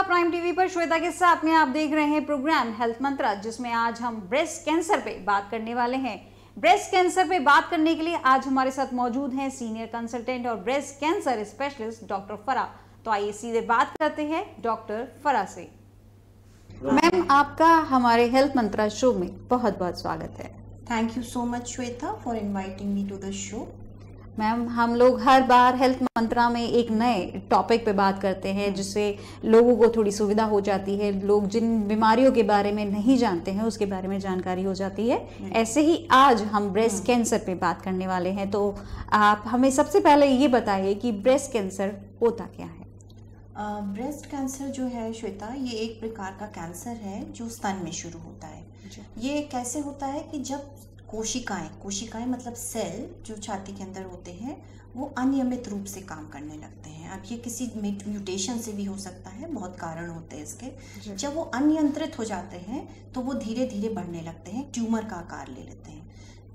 Prime TV पर श्वेता के साथ में आप देख रहे हैं प्रोग्राम हेल्थ मंत्रा, जिसमें आज हम ब्रेस्ट कैंसर पे बात करने वाले हैं। ब्रेस्ट कैंसर पे बात करने के लिए आज हमारे साथ मौजूद हैं सीनियर कंसल्टेंट और breast cancer specialist doctor Farah. तो आइए सीधे बात करते हैं डॉक्टर फराह से। मैम, आपका हमारे हेल्थ मंत्रा शो में बहुत बहुत स्वागत है। Thank you so much Shweta for inviting me to the show. Ma'am, हम लोग हर बार हेल्थ मंत्रा में एक नए टॉपिक पे बात करते हैं, जिससे लोगों को थोड़ी सुविधा हो जाती है। लोग जिन बीमारियों के बारे में नहीं जानते हैं उसके बारे में जानकारी हो जाती है। ऐसे ही आज हम ब्रेस्ट कैंसर पे बात करने वाले हैं। तो आप हमें सबसे पहले ये बताइए कि ब्रेस्ट कैंसर होता क्या है? ब्रेस्ट कैंसर जो है श्वेता, ये एक प्रकार का कैंसर है जो स्तन में शुरू होता है। ये कैसे होता है कि जब कोशिकाएं मतलब सेल जो छाती के अंदर होते हैं वो अनियमित रूप से काम करने लगते हैं। अब ये किसी म्यूटेशन से भी हो सकता है, बहुत कारण होते हैं इसके। जब वो अनियंत्रित हो जाते हैं तो वो धीरे धीरे बढ़ने लगते हैं, ट्यूमर का आकार ले लेते हैं।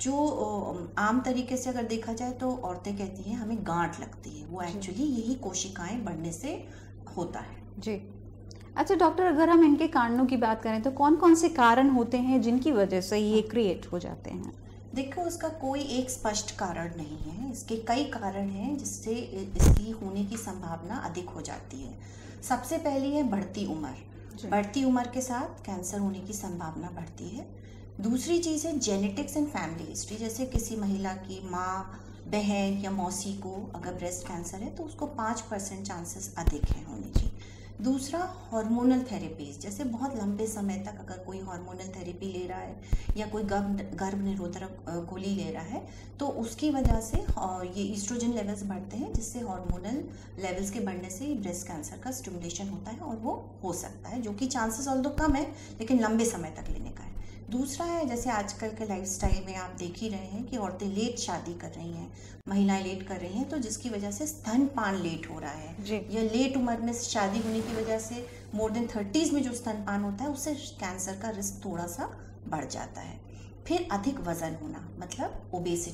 जो आम तरीके से अगर देखा जाए तो औरतें कहती हैं हमें गांठ लगती है, वो एक्चुअली यही कोशिकाएं बढ़ने से होता है। जी। अच्छा डॉक्टर, अगर हम इनके कारणों की बात करें तो कौन कौन से कारण होते हैं जिनकी वजह से ये क्रिएट हो जाते हैं? देखो, उसका कोई एक स्पष्ट कारण नहीं है। इसके कई कारण हैं जिससे इसकी होने की संभावना अधिक हो जाती है। सबसे पहली है बढ़ती उम्र। बढ़ती उम्र के साथ कैंसर होने की संभावना बढ़ती है। दूसरी चीज़ है जेनेटिक्स एंड फैमिली हिस्ट्री। जैसे किसी महिला की माँ, बहन या मौसी को अगर ब्रेस्ट कैंसर है तो उसको 5% चांसेस अधिक हैं होने की। दूसरा हार्मोनल थेरेपीज, जैसे बहुत लंबे समय तक अगर कोई हार्मोनल थेरेपी ले रहा है या कोई गर्भ निरोधक गोली ले रहा है तो उसकी वजह से ये ईस्ट्रोजन लेवल्स बढ़ते हैं, जिससे हार्मोनल लेवल्स के बढ़ने से ब्रेस्ट कैंसर का स्टिमुलेशन होता है और वो हो सकता है, जो कि चांसेस ऑल्दो कम है लेकिन लंबे समय तक लेने का है। दूसरा है जैसे आजकल के लाइफस्टाइल में आप देख ही रहे हैं कि औरतें लेट शादी कर रही हैं, महिलाएं लेट कर रही हैं, तो जिसकी वजह से स्तनपान लेट हो रहा है। या लेट उम्र में शादी होने की वजह से मोर देन 30s में जो स्तनपान होता है उससे कैंसर का रिस्क थोड़ा सा बढ़ जाता है। फिर अधिक वजन होना मतलब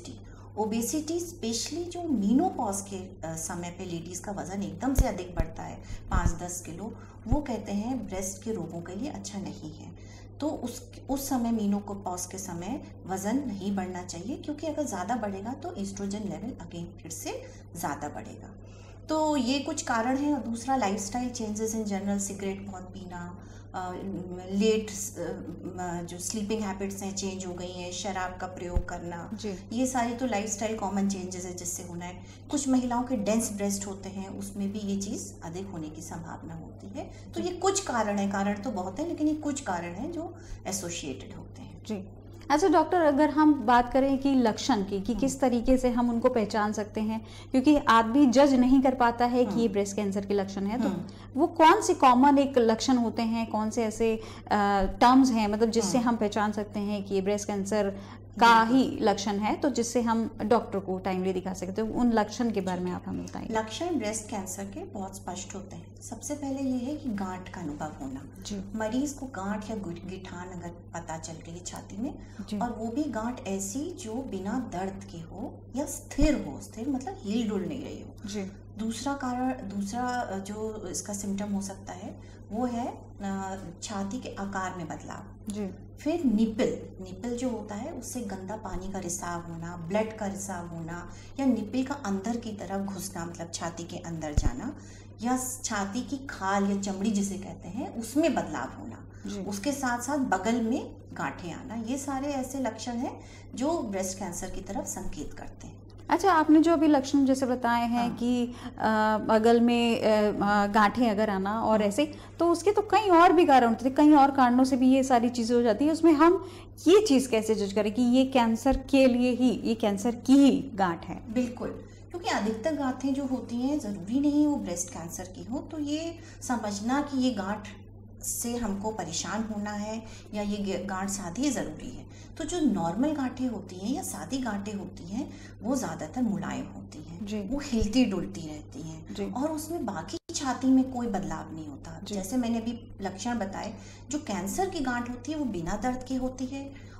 ओबेसिटी स्पेशली जो मीनोपॉज के समय पे लेडीज का वजन एकदम से अधिक बढ़ता है 5-10 किलो, वो कहते हैं ब्रेस्ट के रोगों के लिए अच्छा नहीं है। तो उस समय मीनोपॉज के समय वजन नहीं बढ़ना चाहिए, क्योंकि अगर ज़्यादा बढ़ेगा तो ईस्ट्रोजन लेवल अगेन फिर से ज़्यादा बढ़ेगा। तो ये कुछ कारण हैं। और दूसरा lifestyle changes in general, cigarette बहुत पीना, लेट जो स्लीपिंग हैबिट्स हैं चेंज हो गई हैं, शराब का प्रयोग करना, ये सारी तो लाइफस्टाइल कॉमन चेंजेस है जिससे होना है। कुछ महिलाओं के डेंस ब्रेस्ट होते हैं, उसमें भी ये चीज़ अधिक होने की संभावना होती है। तो ये कुछ कारण है, कारण तो बहुत है लेकिन ये कुछ कारण हैं जो एसोसिएटेड होते हैं। जी। अच्छा डॉक्टर, अगर हम बात करें कि लक्षण की कि किस तरीके से हम उनको पहचान सकते हैं, क्योंकि आदमी जज नहीं कर पाता है कि ये ब्रेस्ट कैंसर के लक्षण है, तो वो कौन से कॉमन एक लक्षण होते हैं, कौन से ऐसे टर्म्स हैं मतलब जिससे हम पहचान सकते हैं कि ये ब्रेस्ट कैंसर का ही लक्षण है, तो जिससे हम डॉक्टर को टाइमली दिखा सकते हैं? उन लक्षण के बारे में आप हमें बताइए। लक्षण ब्रेस्ट कैंसर के बहुत स्पष्ट होते हैं। सबसे पहले ये है कि गांठ का अनुभव होना। मरीज को गांठ या गिठान अगर पता चल रही है छाती में, और वो भी गांठ ऐसी जो बिना दर्द के हो या स्थिर मतलब हिल डुल नहीं रही हो। दूसरा जो इसका सिम्टम हो सकता है वो है छाती के आकार में बदलाव। फिर निपल जो होता है उससे गंदा पानी का रिसाव होना, ब्लड का रिसाव होना, या निपल का अंदर की तरफ घुसना मतलब छाती के अंदर जाना, या छाती की खाल या चमड़ी जिसे कहते हैं उसमें बदलाव होना, उसके साथ साथ बगल में गांठें आना। ये सारे ऐसे लक्षण हैं जो ब्रेस्ट कैंसर की तरफ संकेत करते हैं। अच्छा, आपने जो अभी लक्षण जैसे बताए हैं कि बगल में गांठें अगर आना और ऐसे, तो उसके तो कई और भी कारण होते हैं, कई और कारणों से भी ये सारी चीज़ें हो जाती है। उसमें हम ये चीज़ कैसे जज करें कि ये कैंसर के लिए ही, ये कैंसर की ही गांठ है? बिल्कुल, क्योंकि अधिकतर गांठें जो होती हैं ज़रूरी नहीं वो ब्रेस्ट कैंसर की हो। तो ये समझना कि ये गांठ से हमको परेशान होना है या ये गांठ सादी ज़रूरी है। तो जो नॉर्मल गांठें होती हैं या सादी गांठें होती हैं वो ज़्यादातर मुलायम होती हैं, वो हिलती डुलती रहती हैं और उसमें बाकी छाती में कोई बदलाव नहीं होता। जैसे मैंने अभी लक्षण बताए, जो कैंसर की गांठ होती है वो बिना दर्द की होती है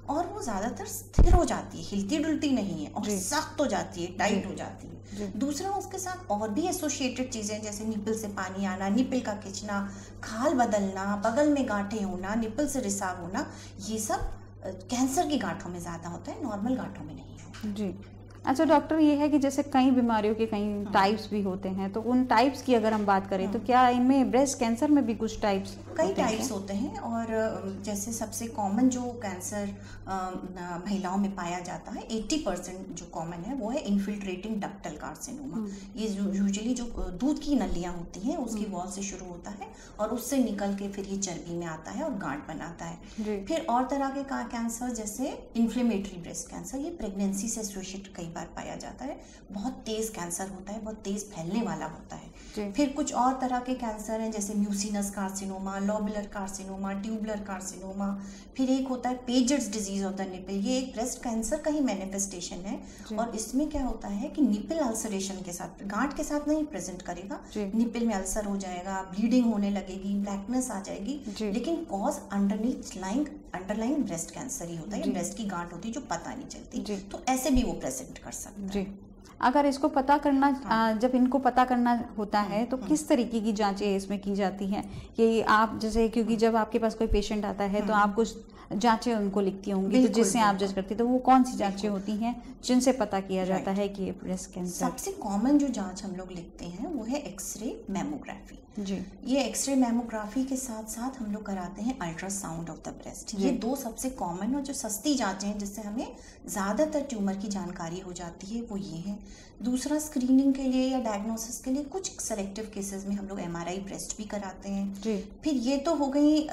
और वो ज्यादातर स्थिर हो जाती है, हिलती डुलती नहीं है और सख्त हो जाती है, टाइट हो जाती है। दूसरा उसके साथ और भी एसोसिएटेड चीजें जैसे निपल से पानी आना, निपल का खिंचना, खाल बदलना, बगल में गांठें होना, निपल से रिसाव होना, ये सब कैंसर की गांठों में ज्यादा होता है, नॉर्मल गांठों में नहीं होता। जी। अच्छा डॉक्टर, ये है कि जैसे कई बीमारियों के कई टाइप्स भी होते हैं, तो उन टाइप्स की अगर हम बात करें तो क्या इनमें ब्रेस्ट कैंसर में भी कुछ टाइप्स कई टाइप्स होते हैं? और जैसे सबसे कॉमन जो कैंसर महिलाओं में पाया जाता है, 80% जो कॉमन है वो है इन्फिल्ट्रेटिंग डक्टल कार्सिनोमा। ये यूजुअली जो दूध की नलियां होती हैं उसकी वॉल से शुरू होता है और उससे निकल के फिर ये चर्बी में आता है और गांठ बनाता है। फिर और तरह के कैंसर जैसे इन्फ्लेमेटरी ब्रेस्ट कैंसर, ये प्रेगनेंसी से एसोसिएटेड कई बार पाया जाता है, बहुत तेज कैंसर होता है, बहुत तेज फैलने वाला होता है। फिर कुछ और तरह के कैंसर हैं जैसे mucinous carcinoma, lobular carcinoma, tubular carcinoma. फिर एक होता है Paget's disease of the nipple, ये एक ब्रेस्ट कैंसर का ही मैनिफेस्टेशन है और इसमें क्या होता है कि निपल अल्सरेशन के साथ, गांठ के साथ नहीं प्रेजेंट करेगा, निपल में अल्सर हो जाएगा, ब्लीडिंग होने लगेगी, ब्लैकनेस आ जाएगी, लेकिन कॉज अंडरलाइंग ब्रेस्ट कैंसर ही होता है, ब्रेस्ट की गांठ होती है जो पता नहीं चलती, तो ऐसे भी वो प्रेजेंट कर सकता है। अगर इसको पता करना, जब इनको पता करना होता है तो किस तरीके की जांचें इसमें की जाती हैं? कि आप जैसे, क्योंकि जब आपके पास कोई पेशेंट आता है तो आप कुछ जांचें उनको लिखती होंगी, तो जिससे आप जज करती, तो वो कौन सी जांचें होती हैं जिनसे पता किया जाता है कि ये ब्रेस्ट कैंसर? सबसे कॉमन जो जांच हम लोग लिखते हैं वो है एक्सरे मैमोग्राफी। ये एक्सरे मैमोग्राफी के साथ साथ हम लोग कराते हैं अल्ट्रासाउंड ऑफ द ब्रेस्ट। ये दो सबसे कॉमन और जो सस्ती जांचें हैं जिससे हमें ज्यादातर ट्यूमर की जानकारी हो जाती है वो ये है। दूसरा, स्क्रीनिंग के लिए या डायग्नोसिस के लिए कुछ सेलेक्टिव केसेस में हम लोग MRI ब्रेस्ट भी कराते हैं। फिर ये तो हो गई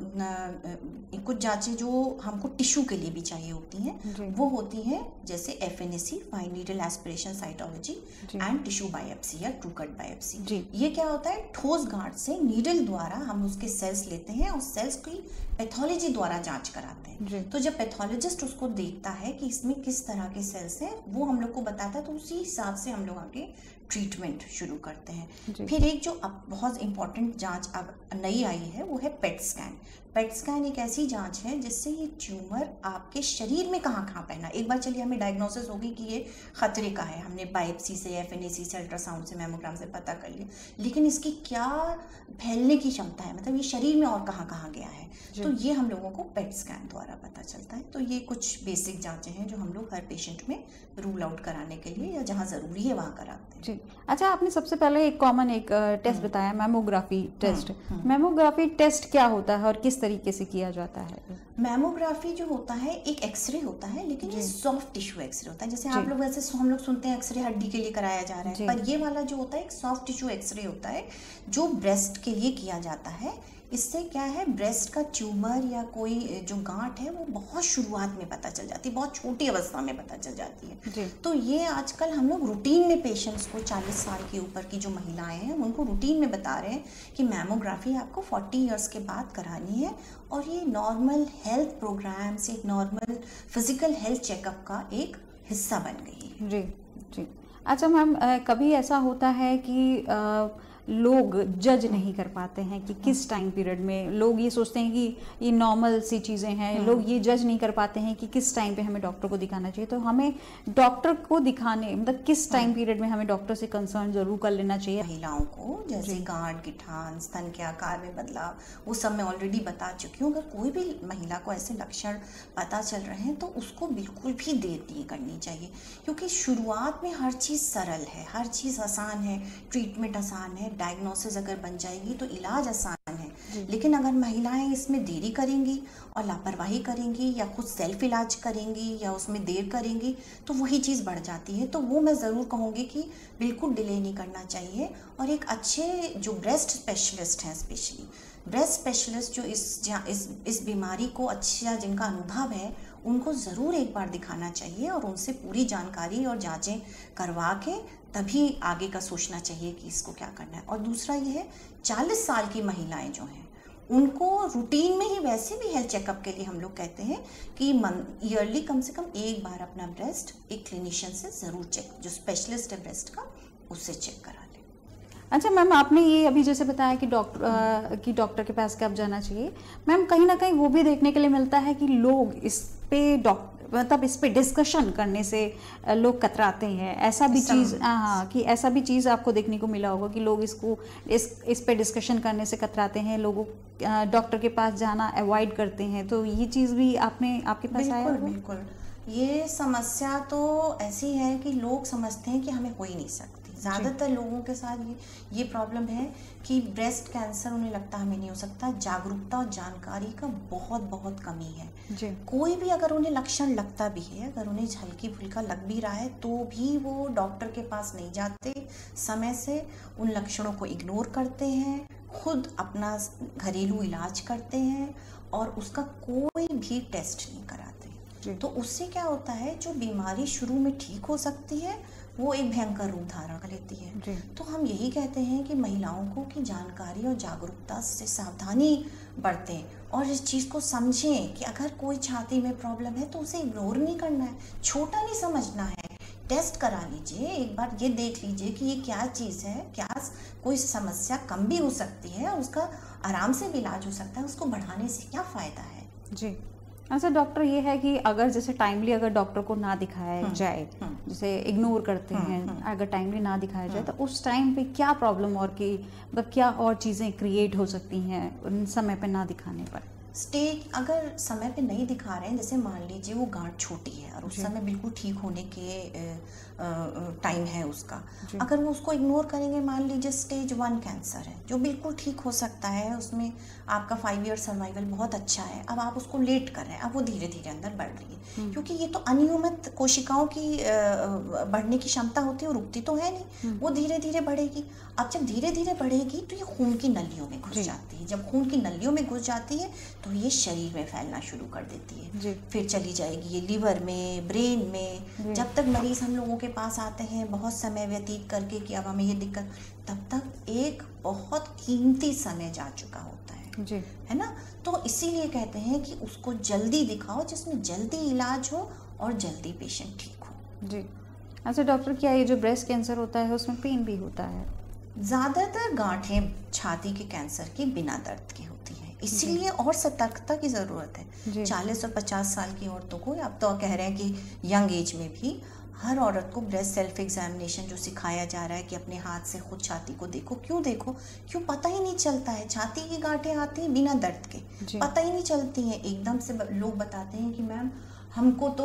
कुछ जांचें जो हमको टिश्यू के लिए भी चाहिए होती हैं, वो होती हैं जैसे FNAC, fine needle aspiration cytology and tissue biopsy या ट्रू कट बायोप्सी। ये क्या होता है, ठोस गांठ से नीडल द्वारा हम उसके सेल्स लेते हैं और सेल्स की पैथोलॉजी द्वारा जांच कराते हैं। तो जब पैथोलॉजिस्ट उसको देखता है कि इसमें किस तरह के सेल्स हैं, वो हम लोग को बताता है, तो उसी हिसाब से हम लोग आगे ट्रीटमेंट शुरू करते हैं। फिर एक जो अब बहुत इंपॉर्टेंट जांच अब नई आई है वो है पेट स्कैन। पेट स्कैन एक ऐसी जांच है जिससे ये ट्यूमर आपके शरीर में कहाँ कहाँ पैना, एक बार चलिए हमें डायग्नोसिस होगी कि ये खतरे का है, हमने बायोप्सी से, FNAC से, अल्ट्रासाउंड से, मैमोग्राम से पता कर लिया, लेकिन इसकी क्या फैलने की क्षमता है, मतलब ये शरीर में और कहाँ कहाँ गया है, तो ये हम लोगों को पेट स्कैन द्वारा पता चलता है। तो ये कुछ बेसिक जांचें हैं जो हम लोग हर पेशेंट में रूल आउट कराने के लिए या जहाँ जरूरी है वहाँ कराते हैं। अच्छा, आपने सबसे पहले एक कॉमन एक टेस्ट बताया, मैमोग्राफी टेस्ट। मैमोग्राफी टेस्ट क्या होता है और किस तरीके से किया जाता है? मैमोग्राफी जो होता है एक एक्सरे होता है, लेकिन ये सॉफ्ट टिश्यू एक्सरे होता है। जैसे आप लोग वैसे हम लोग सुनते हैं एक्सरे हड्डी के लिए कराया जा रहा है, पर ये वाला जो होता है एक सॉफ्ट टिश्यू एक्सरे होता है जो ब्रेस्ट के लिए किया जाता है। इससे क्या है, ब्रेस्ट का ट्यूमर या कोई जो गांठ है वो बहुत शुरुआत में पता चल जाती है, बहुत छोटी अवस्था में पता चल जाती है। तो ये आजकल हम लोग रूटीन में पेशेंट्स को 40 साल के ऊपर की जो महिलाएं हैं उनको रूटीन में बता रहे हैं कि मैमोग्राफी आपको 40 इयर्स के बाद करानी है, और ये नॉर्मल हेल्थ प्रोग्राम से, एक नॉर्मल फिजिकल हेल्थ चेकअप का एक हिस्सा बन गई है। जी। अच्छा मैम, कभी ऐसा होता है कि लोग जज नहीं कर पाते हैं कि किस टाइम पीरियड में, लोग ये सोचते हैं कि ये नॉर्मल सी चीज़ें हैं, लोग ये जज नहीं कर पाते हैं कि किस टाइम पे हमें डॉक्टर को दिखाना चाहिए। तो हमें डॉक्टर को दिखाने, मतलब किस टाइम पीरियड में हमें डॉक्टर से कंसर्न जरूर कर लेना चाहिए? महिलाओं को जैसे गांठ, गिठान, स्तन के आकार में बदलाव, वो सब मैं ऑलरेडी बता चुकी हूँ। अगर कोई भी महिला को ऐसे लक्षण पता चल रहे हैं तो उसको बिल्कुल भी देर नहीं करनी चाहिए, क्योंकि शुरुआत में हर चीज़ सरल है, हर चीज़ आसान है, ट्रीटमेंट आसान है, डायग्नोसिस अगर बन जाएगी तो इलाज आसान है। लेकिन अगर महिलाएं इसमें देरी करेंगी और लापरवाही करेंगी या खुद सेल्फ इलाज करेंगी या उसमें देर करेंगी तो वही चीज़ बढ़ जाती है। तो वो मैं ज़रूर कहूँगी कि बिल्कुल डिले नहीं करना चाहिए। और एक अच्छे जो ब्रेस्ट स्पेशलिस्ट हैं, स्पेशली ब्रेस्ट स्पेशलिस्ट जो इस बीमारी को अच्छा, जिनका अनुभव है, उनको ज़रूर एक बार दिखाना चाहिए और उनसे पूरी जानकारी और जांचें करवा के तभी आगे का सोचना चाहिए कि इसको क्या करना है। और दूसरा ये है, 40 साल की महिलाएं जो हैं उनको रूटीन में ही वैसे भी हेल्थ चेकअप के लिए हम लोग कहते हैं कि ईयरली कम से कम एक बार अपना ब्रेस्ट एक क्लिनिशियन से ज़रूर चेक, जो स्पेशलिस्ट है ब्रेस्ट का, उससे चेक करा लें। अच्छा मैम, आपने ये अभी जैसे बताया कि डॉक्टर के पास कब जाना चाहिए, मैम कहीं ना कहीं वो भी देखने के लिए मिलता है कि लोग इस मतलब इस पे डिस्कशन करने से लोग कतराते हैं, ऐसा भी चीज़, हाँ, कि ऐसा भी चीज़ आपको देखने को मिला होगा कि लोग इस पे डिस्कशन करने से कतराते हैं, लोगों डॉक्टर के पास जाना अवॉइड करते हैं, तो ये चीज़ भी आपके पास आया होगा? बिल्कुल, ये समस्या तो ऐसी है कि लोग समझते हैं कि हमें हो ही नहीं सकती। ज़्यादातर लोगों के साथ ये प्रॉब्लम है कि ब्रेस्ट कैंसर उन्हें लगता हमें नहीं हो सकता। जागरूकता और जानकारी का बहुत कमी है जी। कोई भी अगर उन्हें लक्षण लगता भी है, अगर उन्हें हल्की फुल्का लग भी रहा है, तो भी वो डॉक्टर के पास नहीं जाते, समय से उन लक्षणों को इग्नोर करते हैं, खुद अपना घरेलू इलाज करते हैं और उसका कोई भी टेस्ट नहीं कराते। तो उससे क्या होता है, जो बीमारी शुरू में ठीक हो सकती है वो एक भयंकर रूप धारण कर लेती है। तो हम यही कहते हैं कि महिलाओं को कि जानकारी और जागरूकता से सावधानी बरतें और इस चीज़ को समझें कि अगर कोई छाती में प्रॉब्लम है तो उसे इग्नोर नहीं करना है, छोटा नहीं समझना है, टेस्ट करा लीजिए, एक बार ये देख लीजिए कि ये क्या चीज़ है, क्या कोई समस्या कम भी हो सकती है और उसका आराम से भी इलाज हो सकता है, उसको बढ़ाने से क्या फ़ायदा है जी। अच्छा डॉक्टर, ये है कि अगर जैसे टाइमली अगर डॉक्टर को ना दिखाया जाए, जैसे इग्नोर करते हैं, अगर टाइमली ना दिखाया जाए तो उस टाइम पे क्या प्रॉब्लम और की मतलब क्या और चीज़ें क्रिएट हो सकती हैं उन समय पे ना दिखाने पर? स्टेज अगर समय पे नहीं दिखा रहे हैं, जैसे मान लीजिए वो गांठ छोटी है और उस समय बिल्कुल ठीक होने के टाइम है उसका, अगर वो उसको इग्नोर करेंगे, मान लीजिए स्टेज 1 कैंसर है जो बिल्कुल ठीक हो सकता है, उसमें आपका 5 ईयर सर्वाइवल बहुत अच्छा है, अब आप उसको लेट कर रहे हैं, अब वो धीरे धीरे अंदर बढ़ रही है, क्योंकि ये तो अनियमित कोशिकाओं की बढ़ने की क्षमता होती है, रुकती तो है नहीं, वो धीरे धीरे बढ़ेगी। अब जब धीरे धीरे बढ़ेगी तो ये खून की नलियों में घुस जाती है, जब खून की नलियों में घुस जाती है तो ये शरीर में फैलना शुरू कर देती है, फिर चली जाएगी ये लिवर में, ब्रेन में। जब तक मरीज हम लोगों के पास आते हैं बहुत समय व्यतीत करके कि अब हमें ये दिक्कत, तब तक एक बहुत कीमती समय जा चुका होता है है ना। तो इसीलिए कहते हैं कि उसको जल्दी दिखाओ, जिसमें जल्दी इलाज हो और जल्दी पेशेंट ठीक हो जी। अच्छा डॉक्टर, क्या ये जो ब्रेस्ट कैंसर होता है उसमें पेन भी होता है? ज़्यादातर गांठें छाती के कैंसर की बिना दर्द की होती है, इसीलिए और सतर्कता की ज़रूरत है। 40 और 50 साल की औरतों को, आप तो कह रहे हैं कि यंग एज में भी हर औरत को ब्रेस्ट सेल्फ एग्जामिनेशन जो सिखाया जा रहा है कि अपने हाथ से खुद छाती को देखो, क्यों पता ही नहीं चलता है। छाती की गांठें आती हैं बिना दर्द के, पता ही नहीं चलती हैं, एकदम से लोग बताते हैं कि मैम हमको तो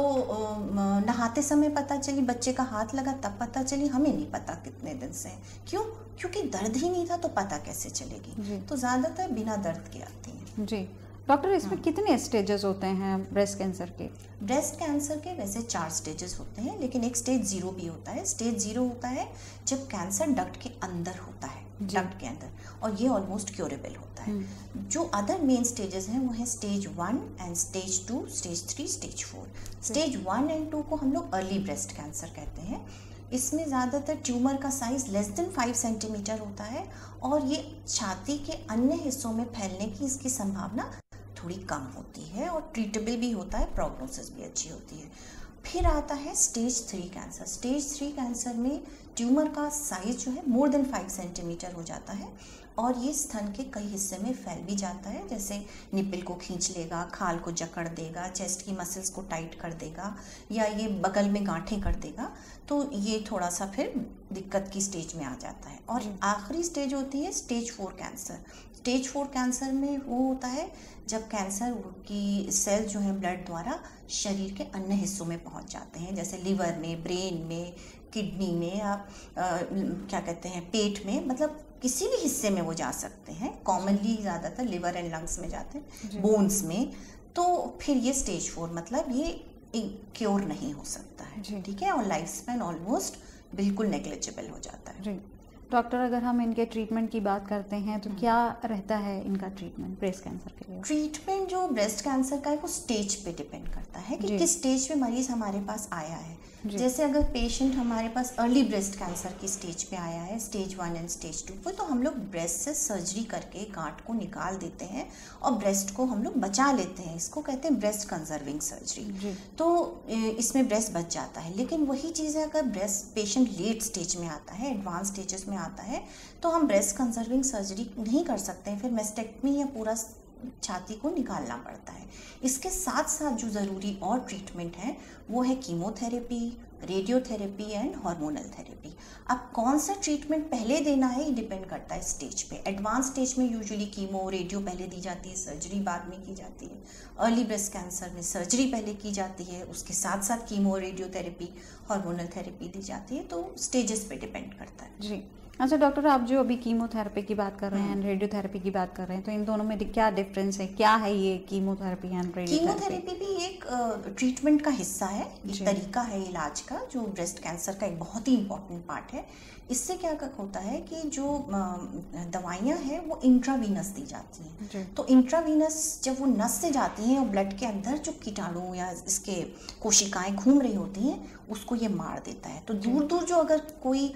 नहाते समय पता चली, बच्चे का हाथ लगा तब पता चली, हमें नहीं पता कितने दिन से। क्योंकि दर्द ही नहीं था तो पता कैसे चलेगी। तो ज़्यादातर बिना दर्द के आती हैं जी। डॉक्टर, इसमें कितने स्टेजेस होते हैं ब्रेस्ट कैंसर के? ब्रेस्ट कैंसर के वैसे 4 स्टेजेस होते हैं, लेकिन एक स्टेज 0 भी होता है। स्टेज 0 होता है जब कैंसर डक्ट के अंदर होता है, डक्ट के अंदर, और ये ऑलमोस्ट क्योरेबल होता है। जो अदर मेन स्टेजेस हैं वो है stage 1 and stage 2, stage 3, stage 4। Stage 1 and 2 को हम लोग अर्ली ब्रेस्ट कैंसर कहते हैं। इसमें ज़्यादातर ट्यूमर का साइज लेस देन 5 सेंटीमीटर होता है और ये छाती के अन्य हिस्सों में फैलने की इसकी संभावना थोड़ी कम होती है और ट्रीटेबल भी होता है, प्रोग्नोसिस भी अच्छी होती है। फिर आता है स्टेज 3 कैंसर। स्टेज 3 कैंसर में ट्यूमर का साइज जो है मोर देन 5 सेंटीमीटर हो जाता है और ये स्तन के कई हिस्से में फैल भी जाता है, जैसे निप्पल को खींच लेगा, खाल को जकड़ देगा, चेस्ट की मसल्स को टाइट कर देगा या ये बगल में गांठें कर देगा। तो ये थोड़ा सा फिर दिक्कत की स्टेज में आ जाता है। और आखिरी स्टेज होती है स्टेज 4 कैंसर। स्टेज 4 कैंसर में वो होता है जब कैंसर की सेल जो है ब्लड द्वारा शरीर के अन्य हिस्सों में पहुंच जाते हैं, जैसे लिवर में, ब्रेन में, किडनी में, आप क्या कहते हैं, पेट में, मतलब किसी भी हिस्से में वो जा सकते हैं। कॉमनली ज़्यादातर लिवर एंड लंग्स में जाते हैं, बोन्स में। तो फिर ये स्टेज 4 मतलब ये क्योर नहीं हो सकता है, ठीक है, और लाइफ स्पैन ऑलमोस्ट बिल्कुल नेग्लिजिबल हो जाता है। डॉक्टर, अगर हम इनके ट्रीटमेंट की बात करते हैं तो क्या रहता है इनका ट्रीटमेंट ब्रेस्ट कैंसर के लिए? ट्रीटमेंट जो ब्रेस्ट कैंसर का है वो स्टेज पे डिपेंड करता है कि किस स्टेज पे मरीज हमारे पास आया है। जैसे अगर पेशेंट हमारे पास अर्ली ब्रेस्ट कैंसर की स्टेज पे आया है, स्टेज 1 एंड स्टेज 2 पे, तो हम लोग ब्रेस्ट से सर्जरी करके गांठ को निकाल देते हैं और ब्रेस्ट को हम लोग बचा लेते हैं। इसको कहते हैं ब्रेस्ट कंजर्विंग सर्जरी। तो इसमें ब्रेस्ट बच जाता है। लेकिन वही चीज़ है, अगर ब्रेस्ट पेशेंट लेट स्टेज में आता है, एडवांस स्टेजेस में आता है, तो हम ब्रेस्ट कंजर्विंग सर्जरी नहीं कर सकते हैं, फिर मेस्टेक्टमी या पूरा छाती को निकालना पड़ता है। है। इसके साथ साथ जो ज़रूरी और ट्रीटमेंट है वो है chemotherapy, radiotherapy and hormonal therapy. अब कौन सा ट्रीटमेंट पहले देना है ये डिपेंड करता है स्टेज पे। एडवांस स्टेज में यूजुअली कीमो रेडियो पहले दी जाती है, सर्जरी बाद में की जाती है। अर्ली ब्रेस्ट कैंसर में सर्जरी पहले की जाती है, उसके साथ साथ कीमो, रेडियोथेरेपी, हार्मोनल थेरेपी दी जाती है। तो स्टेजेस पे डिपेंड करता है। जी। अच्छा डॉक्टर, आप जो अभी कीमोथेरेपी की बात कर रहे हैं, रेडियोथेरेपी की बात कर रहे हैं, तो इन दोनों में क्या डिफरेंस है? क्या है ये कीमोथेरेपी एंड रेडियोथेरेपी? कीमोथेरेपी भी एक ट्रीटमेंट का हिस्सा है, एक तरीका है इलाज का, जो ब्रेस्ट कैंसर का एक बहुत ही इम्पोर्टेंट पार्ट है। इससे क्या होता है कि जो दवाइयाँ हैं वो इंट्रावीनस दी जाती हैं। तो इंट्रावीनस जब वो नस से जाती हैं और ब्लड के अंदर जो कीटाणु या इसके कोशिकाएं घूम रही होती हैं उसको ये मार देता है। तो दूर दूर जो अगर कोई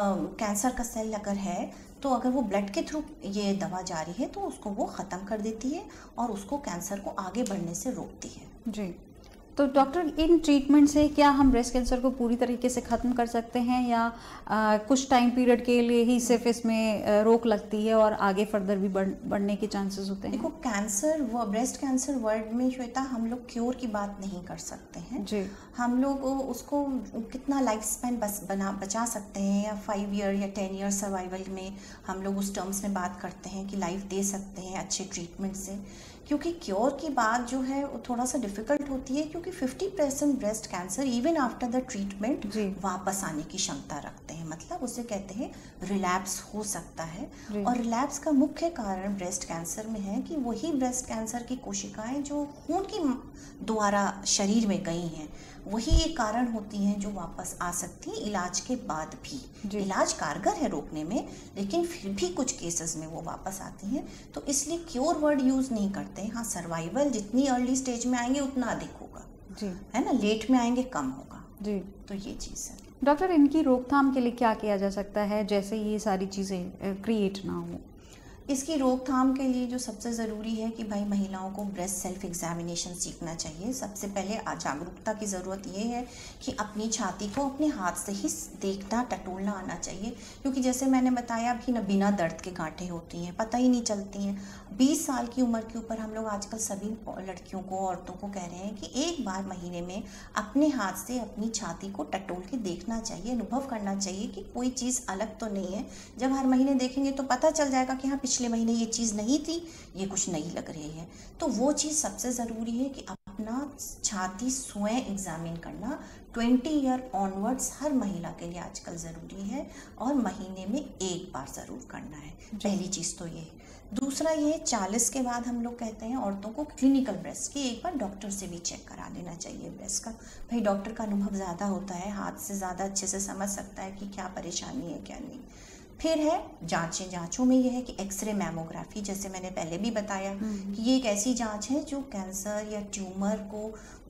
कैंसर का सेल अगर है तो अगर वो ब्लड के थ्रू ये दवा जा रही है तो उसको वो ख़त्म कर देती है और उसको कैंसर को आगे बढ़ने से रोकती है। जी। तो डॉक्टर, इन ट्रीटमेंट से क्या हम ब्रेस्ट कैंसर को पूरी तरीके से ख़त्म कर सकते हैं या कुछ टाइम पीरियड के लिए ही सिर्फ इसमें रोक लगती है और आगे फर्दर भी बढ़ने के चांसेस होते हैं? देखो, कैंसर ब्रेस्ट कैंसर वर्ल्ड में श्वेता हम लोग क्योर की बात नहीं कर सकते हैं जी। हम लोग उसको कितना लाइफ स्पैन बचा सकते हैं, या 5 ईयर या 10 ईयर सर्वाइवल में हम लोग उस टर्म्स में बात करते हैं कि लाइफ दे सकते हैं अच्छे ट्रीटमेंट से। क्योंकि क्योर की बात जो है वो थोड़ा सा डिफिकल्ट होती है, क्योंकि 50% breast cancer even after the treatment वापस आने की क्षमता रखते हैं। मतलब उसे कहते हैं रिलैप्स हो सकता है। और रिलैप्स का मुख्य कारण ब्रेस्ट कैंसर में है कि वही ब्रेस्ट कैंसर की कोशिकाएं जो खून की द्वारा शरीर में गई हैं वही एक कारण होती हैं जो वापस आ सकती हैं इलाज के बाद भी। इलाज कारगर है रोकने में, लेकिन फिर भी कुछ केसेस में वो वापस आती हैं। तो इसलिए क्योर वर्ड यूज़ नहीं करते। हाँ, सर्वाइवल जितनी अर्ली स्टेज में आएंगे उतना अधिक होगा जी, है ना, लेट में आएंगे कम होगा जी। तो ये चीज़ है। डॉक्टर, इनकी रोकथाम के लिए क्या किया जा सकता है जैसे ये सारी चीज़ें क्रिएट ना हो? इसकी रोकथाम के लिए जो सबसे ज़रूरी है कि भाई महिलाओं को ब्रेस्ट सेल्फ एग्जामिनेशन सीखना चाहिए। सबसे पहले जागरूकता की ज़रूरत ये है कि अपनी छाती को अपने हाथ से ही देखना, टटोलना आना चाहिए। क्योंकि जैसे मैंने बताया कि ना बिना दर्द के गांठें होती हैं, पता ही नहीं चलती हैं। 20 साल की उम्र के ऊपर हम लोग आजकल सभी लड़कियों को, औरतों को कह रहे हैं कि एक बार महीने में अपने हाथ से अपनी छाती को टटोल के देखना चाहिए, अनुभव करना चाहिए कि कोई चीज़ अलग तो नहीं है। जब हर महीने देखेंगे तो पता चल जाएगा कि हाँ, पिछले महीने ये चीज़ नहीं थी, ये कुछ नई लग रही है। तो वो चीज़ सबसे ज़रूरी है कि अपना छाती स्वयं एग्जामिन करना 20 ईयर ऑनवर्ड्स हर महिला के लिए आजकल ज़रूरी है, और महीने में एक बार ज़रूर करना है। पहली चीज़ तो ये। दूसरा ये 40 के बाद हम लोग कहते हैं औरतों को क्लिनिकल ब्रेस्ट की एक बार डॉक्टर से भी चेक करा लेना चाहिए ब्रेस्ट का। भाई डॉक्टर का अनुभव ज़्यादा होता है, हाथ से ज़्यादा अच्छे से समझ सकता है कि क्या परेशानी है क्या नहीं। फिर है जांचों में यह है कि एक्सरे मैमोग्राफी, जैसे मैंने पहले भी बताया कि ये एक ऐसी जांच है जो कैंसर या ट्यूमर को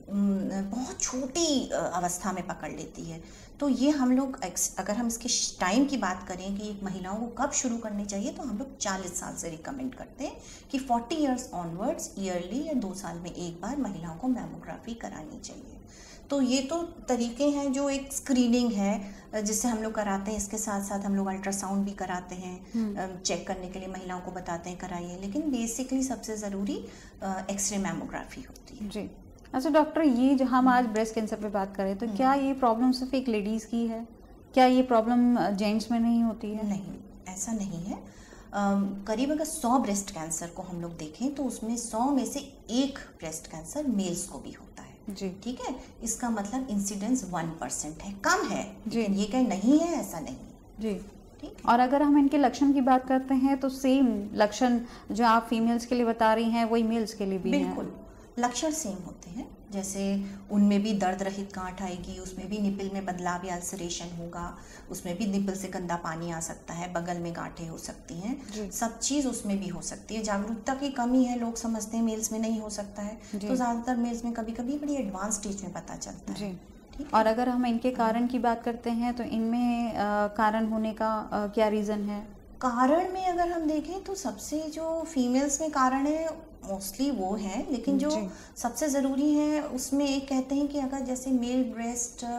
बहुत छोटी अवस्था में पकड़ लेती है। तो ये हम लोग अगर हम इसके टाइम की बात करें कि महिलाओं को कब शुरू करनी चाहिए, तो हम लोग 40 साल से रिकमेंड करते हैं कि 40 ईयर्स ऑनवर्ड्स ईयरली या 2 साल में एक बार महिलाओं को मैमोग्राफी करानी चाहिए। तो ये तो तरीके हैं जो एक स्क्रीनिंग है जिससे हम लोग कराते हैं। इसके साथ साथ हम लोग अल्ट्रासाउंड भी कराते हैं, चेक करने के लिए महिलाओं को बताते हैं कराइए। लेकिन बेसिकली सबसे ज़रूरी एक्सरे मैमोग्राफी होती है जी। अच्छा डॉक्टर, ये जो हम आज ब्रेस्ट कैंसर पे बात करें तो क्या ये प्रॉब्लम सिर्फ एक लेडीज़ की है? क्या ये प्रॉब्लम जेंट्स में नहीं होती है? नहीं, ऐसा नहीं है। करीब अगर 100 ब्रेस्ट कैंसर को हम लोग देखें तो उसमें 100 में से 1 ब्रेस्ट कैंसर मेल्स को भी होता है जी। ठीक है, इसका मतलब इंसिडेंस 1% है, कम है जी। ये कहीं नहीं है ऐसा नहीं जी। ठीक। और अगर हम इनके लक्षण की बात करते हैं तो सेम लक्षण जो आप फीमेल्स के लिए बता रही हैं वही मेल्स के लिए भी हैं? बिल्कुल, लक्षण सेम होते हैं। जैसे उनमें भी दर्द रहित गांठ आएगी, उसमें भी निपल में बदलाव या अल्सरेशन होगा, उसमें भी निपल से गंदा पानी आ सकता है, बगल में गांठें हो सकती हैं, सब चीज़ उसमें भी हो सकती है। जागरूकता की कमी है, लोग समझते हैं मेल्स में नहीं हो सकता है, तो ज़्यादातर मेल्स में कभी कभी बड़ी एडवांस स्टेज में पता चलता है। और अगर हम इनके कारण की बात करते हैं तो इनमें कारण होने का क्या रीज़न है? कारण में अगर हम देखें तो सबसे जो फीमेल्स में कारण है मोस्टली वो है, लेकिन जो सबसे ज़रूरी है उसमें एक कहते हैं कि अगर जैसे मेल ब्रेस्ट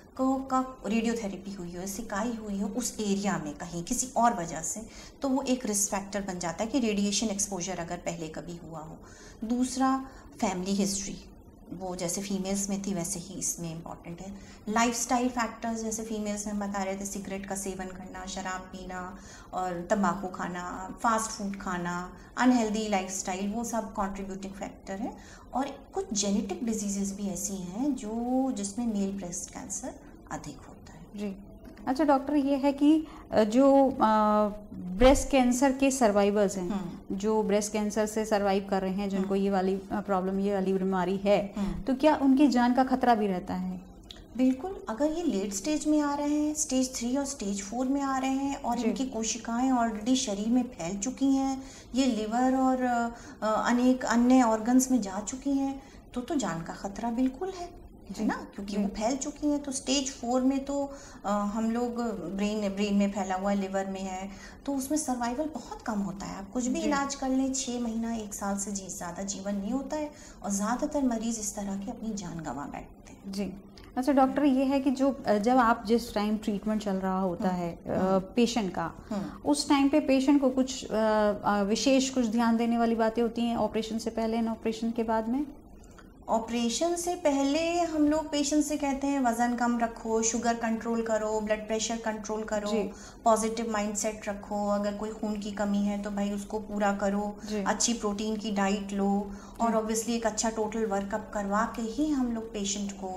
का रेडियोथेरेपी हुई हो, सिकाई हुई हो उस एरिया में कहीं किसी और वजह से, तो वो एक रिस्क फैक्टर बन जाता है कि रेडिएशन एक्सपोजर अगर पहले कभी हुआ हो। दूसरा, फैमिली हिस्ट्री, वो जैसे फीमेल्स में थी वैसे ही इसमें इम्पॉर्टेंट है। लाइफस्टाइल फैक्टर्स, जैसे फीमेल्स में बता रहे थे, सिगरेट का सेवन करना, शराब पीना और तंबाकू खाना, फास्ट फूड खाना, अनहेल्दी लाइफस्टाइल, वो सब कंट्रीब्यूटिंग फैक्टर है। और कुछ जेनेटिक डिजीजेस भी ऐसी हैं जिसमें मेल ब्रेस्ट कैंसर अधिक होता है। जी। अच्छा डॉक्टर, ये है कि जो ब्रेस्ट कैंसर के सर्वाइवर्स हैं, जो ब्रेस्ट कैंसर से सर्वाइव कर रहे हैं, जिनको ये वाली प्रॉब्लम, ये वाली बीमारी है, तो क्या उनकी जान का खतरा भी रहता है? बिल्कुल, अगर ये लेट स्टेज में आ रहे हैं, स्टेज 3 और स्टेज 4 में आ रहे हैं और इनकी कोशिकाएं ऑलरेडी शरीर में फैल चुकी हैं, ये लिवर और अनेक अन्य ऑर्गन्स में जा चुकी हैं, तो जान का खतरा बिल्कुल है ना, क्योंकि वो फैल चुकी हैं। तो स्टेज 4 में तो हम लोग ब्रेन में फैला हुआ है, लिवर में है, तो उसमें सर्वाइवल बहुत कम होता है। आप कुछ भी इलाज कर लें, 6 महीना 1 साल से ज़्यादा जीवन नहीं होता है, और ज़्यादातर मरीज इस तरह के अपनी जान गंवा बैठते हैं। जी। अच्छा डॉक्टर, ये है कि जब आप जिस टाइम ट्रीटमेंट चल रहा होता है पेशेंट का, उस टाइम पे पेशेंट को कुछ विशेष कुछ ध्यान देने वाली बातें होती हैं ऑपरेशन से पहले और ऑपरेशन के बाद में? ऑपरेशन से पहले हम लोग पेशेंट से कहते हैं वज़न कम रखो, शुगर कंट्रोल करो, ब्लड प्रेशर कंट्रोल करो, पॉजिटिव माइंडसेट रखो, अगर कोई खून की कमी है तो भाई उसको पूरा करो, अच्छी प्रोटीन की डाइट लो, और ऑब्वियसली एक अच्छा टोटल वर्कअप करवा के ही हम लोग पेशेंट को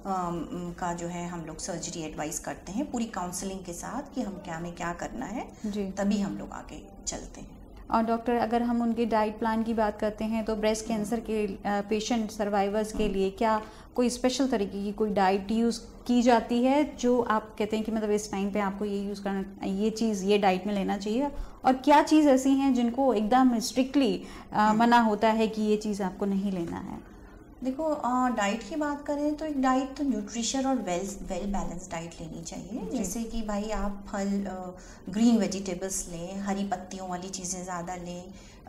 का जो है हम लोग सर्जरी एडवाइस करते हैं, पूरी काउंसलिंग के साथ कि हम क्या में क्या करना है, तभी हम लोग आगे चलते हैं। और डॉक्टर, अगर हम उनके डाइट प्लान की बात करते हैं तो ब्रेस्ट कैंसर के पेशेंट सर्वाइवर्स के लिए क्या कोई स्पेशल तरीके की कोई डाइट यूज़ की जाती है, जो आप कहते हैं कि मतलब इस टाइम पे आपको ये यूज़ करना, ये चीज़ ये डाइट में लेना चाहिए, और क्या चीज़ ऐसी हैं जिनको एकदम स्ट्रिक्टली मना होता है कि ये चीज़ आपको नहीं लेना है? देखो, डाइट की बात करें तो एक डाइट तो न्यूट्रिशन और वेल बैलेंस डाइट लेनी चाहिए, जैसे कि भाई आप फल, ग्रीन वेजिटेबल्स लें, हरी पत्तियों वाली चीज़ें ज़्यादा लें,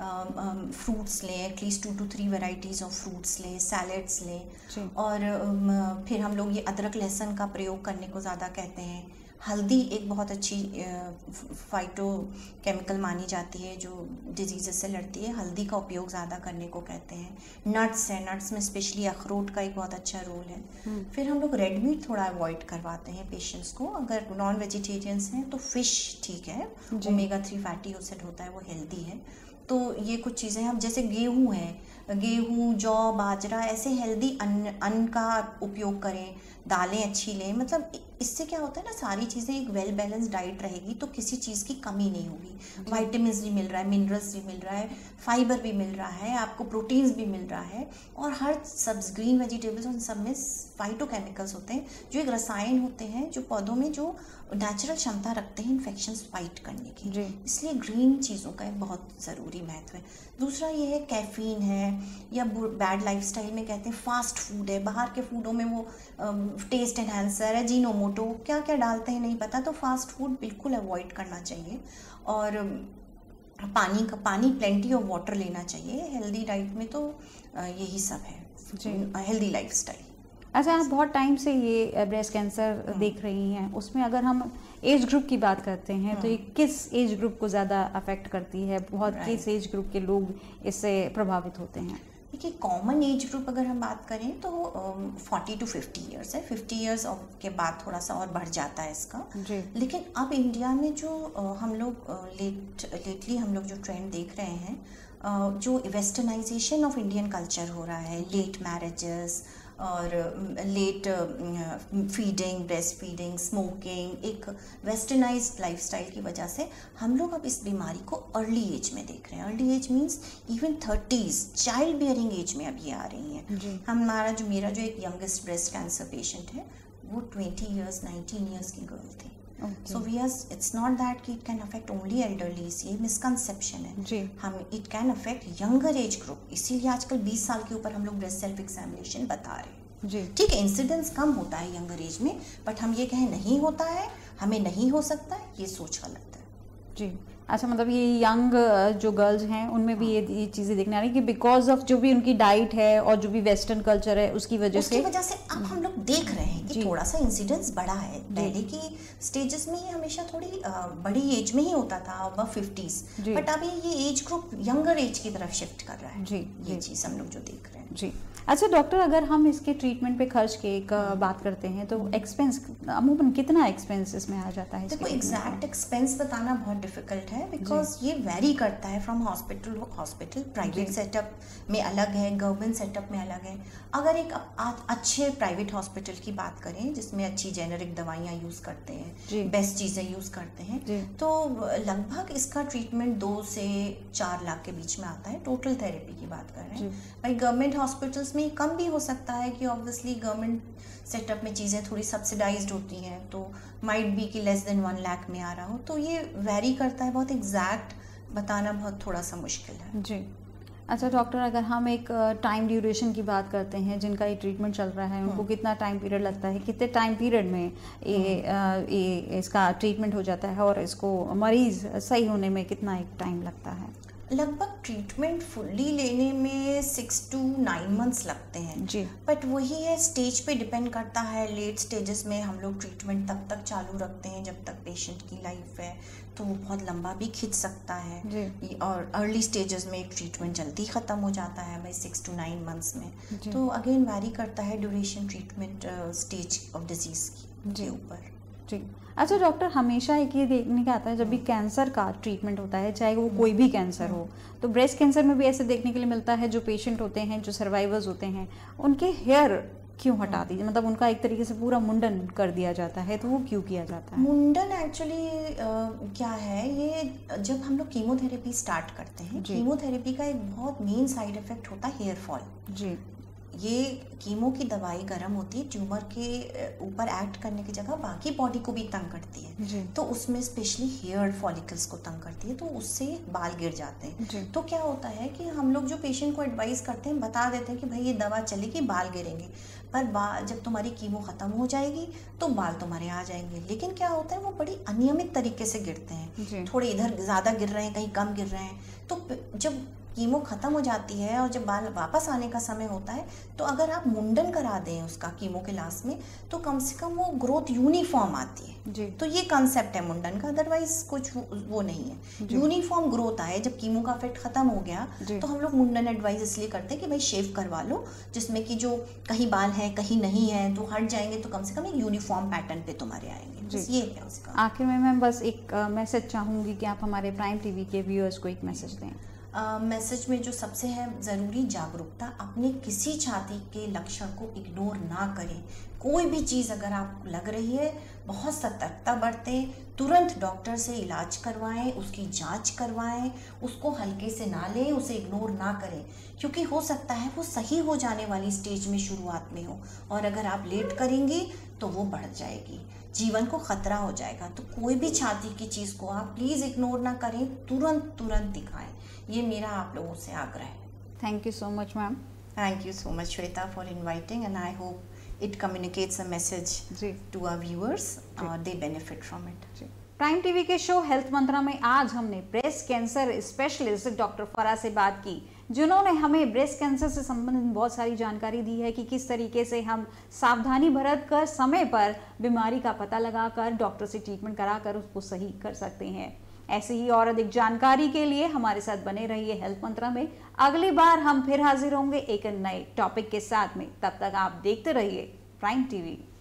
फ्रूट्स लें, at least 2 to 3 varieties of fruits लें, सैलड्स लें, और फिर हम लोग ये अदरक लहसुन का प्रयोग करने को ज़्यादा कहते हैं। हल्दी एक बहुत अच्छी फाइटो केमिकल मानी जाती है जो डिजीज़ से लड़ती है, हल्दी का उपयोग ज़्यादा करने को कहते हैं। नट्स है, नट्स में स्पेशली अखरोट का एक बहुत अच्छा रोल है। फिर हम लोग रेड मीट थोड़ा अवॉइड करवाते हैं पेशेंट्स को। अगर नॉन वेजिटेरियंस हैं तो फिश ठीक है, ओमेगा 3 फैटी एसिड होता है, वो हेल्दी है। तो ये कुछ चीज़ें हम, जैसे गेहूँ है, गेहूँ, जौ, बाजरा, ऐसे हेल्दी अन्न का उपयोग करें, दालें अच्छी लें। मतलब इससे क्या होता है ना, सारी चीज़ें एक वेल बैलेंस डाइट रहेगी तो किसी चीज़ की कमी नहीं होगी। वाइटामिन्स भी मिल रहा है, मिनरल्स भी मिल रहा है, फाइबर भी मिल रहा है, आपको प्रोटीन्स भी मिल रहा है, और हर ग्रीन वेजिटेबल्स उन सब में फाइटोकेमिकल्स होते हैं जो एक रसायन होते हैं जो पौधों में जो नेचुरल क्षमता रखते हैं इन्फेक्शंस फाइट करने की। इसलिए ग्रीन चीज़ों का एक बहुत ज़रूरी महत्व है। दूसरा ये है कैफीन है, या बैड लाइफस्टाइल में कहते हैं फास्ट फूड है, बाहर के फूडों में वो टेस्ट एनहांसर है, जीनोमोटो क्या क्या डालते हैं नहीं पता, तो फास्ट फूड बिल्कुल अवॉइड करना चाहिए। और पानी प्लेंटी ऑफ वाटर लेना चाहिए। हेल्दी डाइट में तो यही सब है, हेल्दी लाइफस्टाइल। अच्छा, आप बहुत टाइम से ये ब्रेस्ट कैंसर देख रही हैं, उसमें अगर हम एज ग्रुप की बात करते हैं तो ये किस एज ग्रुप को ज़्यादा अफेक्ट करती है? किस एज ग्रुप के लोग इससे प्रभावित होते हैं? देखिए, कॉमन एज ग्रुप अगर हम बात करें तो 40 to 50 ईयर्स है। 50 ईयर्स के बाद थोड़ा सा और बढ़ जाता है इसका। लेकिन अब इंडिया में जो हम लोग लेटली हम लोग जो ट्रेंड देख रहे हैं, जो वेस्टर्नाइजेशन ऑफ इंडियन कल्चर हो रहा है, लेट मैरिजेस और late feeding, breast feeding, smoking, एक वेस्टर्नाइज्ड लाइफस्टाइल की वजह से हम लोग अब इस बीमारी को अर्ली एज में देख रहे हैं। Early age means even 30s, child bearing age में अब ये आ रही हैं। मेरा जो एक यंगेस्ट ब्रेस्ट कैंसर पेशेंट है वो 20 ईयर्स 19 ईयर्स की गर्ल थी। So it's not that कि it can affect only elderly, ये मिसकंसेप्शन है। हम it can affect younger age group, इसीलिए आजकल 20 साल के ऊपर हम लोग ब्रेस्ट सेल्फ एग्जामिनेशन बता रहे हैं। ठीक है, इंसिडेंस कम होता है यंगर एज में, बट हम ये कहें नहीं होता है, हमें नहीं हो सकता है, ये सोच गलत है। जी। अच्छा, मतलब ये यंग जो गर्ल्स हैं उनमें भी ये चीज़ें देखने आ रही है कि बिकॉज ऑफ जो भी उनकी डाइट है और जो भी वेस्टर्न कल्चर है उसकी वजह से अब हम लोग देख रहे हैं कि थोड़ा सा इंसिडेंस बढ़ा है। पहले की स्टेजेस में ये हमेशा थोड़ी बड़ी एज में ही होता था, अबव 50s, बट अभी ये एज ग्रुप यंगर एज की तरफ शिफ्ट कर रहा है। ये चीज हम लोग जो देख रहे हैं। जी। अच्छा डॉक्टर, अगर हम इसके ट्रीटमेंट पे खर्च की बात करते हैं तो एक्सपेंस अमूमन कितना एक्सपेंस इसमें आ जाता है? देखो एग्जैक्ट एक्सपेंस बताना बहुत डिफिकल्ट है, बिकॉज ये वेरी करता है from hospital to hospital. Private setup में अलग है, गवर्नमेंट सेटअप में अलग है। अगर एक अच्छे प्राइवेट हॉस्पिटल की बात करें जिसमें अच्छी जेनेरिक दवाइयाँ यूज करते हैं, बेस्ट चीजें यूज करते हैं, तो लगभग इसका ट्रीटमेंट 2 से 4 लाख के बीच में आता है। टोटल थेरेपी की बात कर रहे हैं। भाई गवर्नमेंट हॉस्पिटल्स में कम भी हो सकता है कि ऑब्वियसली गवर्नमेंट सेटअप में चीज़ें थोड़ी सब्सिडाइज्ड होती हैं, तो माइट बी कि लेस देन 1 लाख में आ रहा हो। तो ये वेरी करता है, बहुत एग्जैक्ट बताना बहुत थोड़ा सा मुश्किल है। जी। अच्छा डॉक्टर, अगर हम एक टाइम ड्यूरेशन की बात करते हैं, जिनका ये ट्रीटमेंट चल रहा है उनको कितना टाइम पीरियड लगता है, कितने टाइम पीरियड में ये इसका ट्रीटमेंट हो जाता है और इसको मरीज सही होने में कितना एक टाइम लगता है? लगभग ट्रीटमेंट फुल्ली लेने में 6 to 9 मंथ्स लगते हैं जी। बट वही है, स्टेज पे डिपेंड करता है। लेट स्टेजेस में हम लोग ट्रीटमेंट तब तक चालू रखते हैं जब तक पेशेंट की लाइफ है, तो वो बहुत लंबा भी खिंच सकता है जी। और अर्ली स्टेजेस में ट्रीटमेंट जल्दी ख़त्म हो जाता है भाई 6 to 9 मंथ्स में। तो अगेन वैरी करता है duration treatment stage of disease के ऊपर। जी। अच्छा डॉक्टर, हमेशा एक ये देखने का आता है जब भी कैंसर का ट्रीटमेंट होता है, चाहे वो कोई भी कैंसर हो, तो ब्रेस्ट कैंसर में भी ऐसे देखने के लिए मिलता है जो पेशेंट होते हैं, जो सर्वाइवर्स होते हैं, उनके हेयर क्यों हटा दी, मतलब उनका एक तरीके से पूरा मुंडन कर दिया जाता है, तो वो क्यों किया जाता है? मुंडन एक्चुअली क्या है, ये जब हम लोग कीमोथेरेपी स्टार्ट करते हैं, कीमोथेरेपी का एक बहुत मेन साइड इफेक्ट होता है हेयर फॉल। जी। ये कीमो की दवाई गर्म होती है, ट्यूमर के ऊपर एक्ट करने की जगह बाकी बॉडी को भी तंग करती है, तो उसमें स्पेशली हेयर फॉलिकल्स को तंग करती है, तो उससे बाल गिर जाते हैं। तो क्या होता है कि हम लोग जो पेशेंट को एडवाइस करते हैं, बता देते हैं कि भाई ये दवा चलेगी, बाल गिरेंगे, पर बाल जब तुम्हारी कीमो खत्म हो जाएगी तो बाल तुम्हारे आ जाएंगे। लेकिन क्या होता है, वो बड़ी अनियमित तरीके से गिरते हैं, थोड़े इधर ज्यादा गिर रहे हैं, कहीं कम गिर रहे हैं। तो जब कीमो खत्म हो जाती है और जब बाल वापस आने का समय होता है, तो अगर आप मुंडन करा दें उसका कीमो के लास्ट में, तो कम से कम वो ग्रोथ यूनिफॉर्म आती है जी। तो ये कंसेप्ट है मुंडन का, अदरवाइज कुछ वो नहीं है। यूनिफॉर्म ग्रोथ आए, जब कीमो का इफेक्ट खत्म हो गया तो हम लोग मुंडन एडवाइस इसलिए करते हैं कि भाई शेव करवा लो, जिसमें कि जो कहीं बाल है कहीं नहीं है तो हट जाएंगे, तो कम से कम एक यूनिफॉर्म पैटर्न पे तुम्हारे आएंगे। बस ये है उसका। आखिर में मैं बस एक मैसेज चाहूंगी कि आप हमारे प्राइम टीवी के व्यूअर्स को एक मैसेज दें। मैसेज में जो सबसे है ज़रूरी, जागरूकता। अपने किसी छाती के लक्षण को इग्नोर ना करें। कोई भी चीज़ अगर आपको लग रही है, बहुत सतर्कता बरतें, तुरंत डॉक्टर से इलाज करवाएं, उसकी जांच करवाएं, उसको हल्के से ना लें, उसे इग्नोर ना करें, क्योंकि हो सकता है वो सही हो जाने वाली स्टेज में शुरुआत में हो, और अगर आप लेट करेंगे तो वो बढ़ जाएगी, जीवन को खतरा हो जाएगा। तो कोई भी छाती की चीज़ को आप प्लीज़ इग्नोर ना करें, तुरंत दिखाएं। ये मेरा आप लोगों से आग्रह है। Thank you so much ma'am. Thank you so much Shweta for inviting, and I hope it communicates a message to our viewers और they benefit from it. Prime TV के शो हेल्थ मंत्रा में आज हमने breast cancer specialist doctor Farah से बात की, जिन्होंने हमें ब्रेस्ट कैंसर से संबंधित बहुत सारी जानकारी दी है कि किस तरीके से हम सावधानी बरत कर समय पर बीमारी का पता लगाकर डॉक्टर से ट्रीटमेंट कराकर उसको सही कर सकते हैं। ऐसे ही और अधिक जानकारी के लिए हमारे साथ बने रहिए हेल्थ मंत्रा में। अगली बार हम फिर हाजिर होंगे एक नए टॉपिक के साथ में। तब तक आप देखते रहिए प्राइम टीवी।